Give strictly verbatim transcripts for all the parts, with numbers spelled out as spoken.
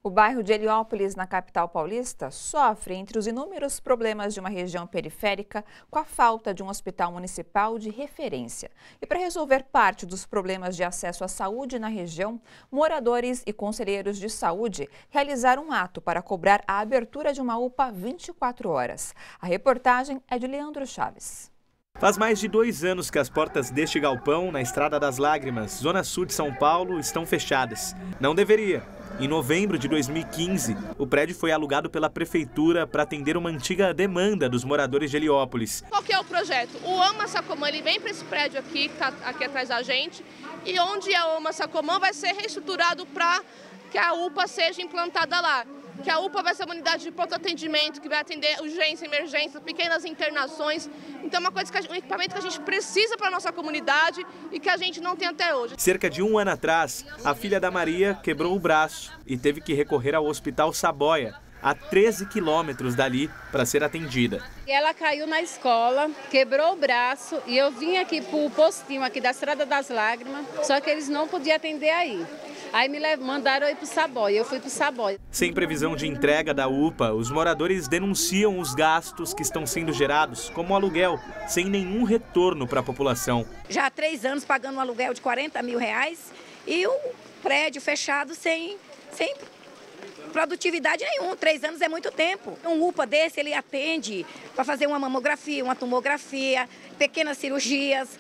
O bairro de Heliópolis, na capital paulista, sofre entre os inúmeros problemas de uma região periférica com a falta de um hospital municipal de referência. E para resolver parte dos problemas de acesso à saúde na região, moradores e conselheiros de saúde realizaram um ato para cobrar a abertura de uma U P A vinte e quatro horas. A reportagem é de Leandro Chaves. Faz mais de dois anos que as portas deste galpão, na Estrada das Lágrimas, zona sul de São Paulo, estão fechadas. Não deveria. Em novembro de dois mil e quinze, o prédio foi alugado pela prefeitura para atender uma antiga demanda dos moradores de Heliópolis. Qual que é o projeto? O AMA Sacomã ele vem para esse prédio aqui, que está aqui atrás da gente, e onde é o AMA Sacomã vai ser reestruturado para que a U P A seja implantada lá. Que a U P A vai ser uma unidade de pronto atendimento, que vai atender urgência, emergência, pequenas internações. Então é uma coisa que a gente, um equipamento que a gente precisa para a nossa comunidade e que a gente não tem até hoje. Cerca de um ano atrás, a filha da Maria quebrou o braço e teve que recorrer ao Hospital Saboia, a treze quilômetros dali, para ser atendida. Ela caiu na escola, quebrou o braço e eu vim aqui para o postinho aqui da Estrada das Lágrimas, só que eles não podiam atender aí. Aí me mandaram ir para o Saboia, eu fui para o Saboia. Sem previsão de entrega da U P A, os moradores denunciam os gastos que estão sendo gerados, como o aluguel, sem nenhum retorno para a população. Já há três anos pagando um aluguel de quarenta mil reais e o prédio fechado sem, sem produtividade nenhuma. Três anos é muito tempo. Um U P A desse, ele atende para fazer uma mamografia, uma tomografia, pequenas cirurgias.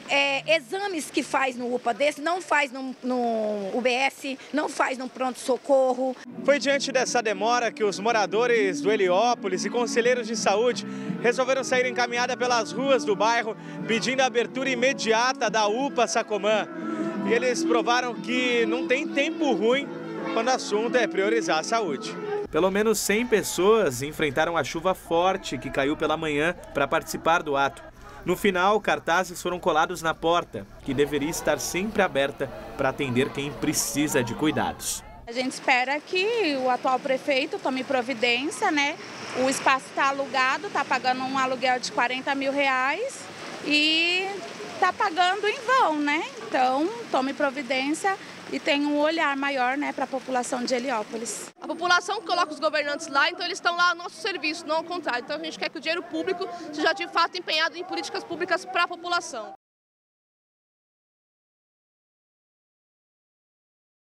É, exames que faz no U P A desse, não faz no, no U B S, não faz no pronto-socorro. Foi diante dessa demora que os moradores do Heliópolis e conselheiros de saúde resolveram sair em caminhada pelas ruas do bairro, pedindo a abertura imediata da U P A Sacomã. E eles provaram que não tem tempo ruim quando o assunto é priorizar a saúde. Pelo menos cem pessoas enfrentaram a chuva forte que caiu pela manhã para participar do ato. No final, cartazes foram colados na porta, que deveria estar sempre aberta para atender quem precisa de cuidados. A gente espera que o atual prefeito tome providência, né? O espaço está alugado, está pagando um aluguel de quarenta mil reais e está pagando em vão, né? Então, tome providência e tenha um olhar maior, né, para a população de Heliópolis. A população coloca os governantes lá, então eles estão lá a nosso serviço, não ao contrário. Então a gente quer que o dinheiro público seja de fato empenhado em políticas públicas para a população.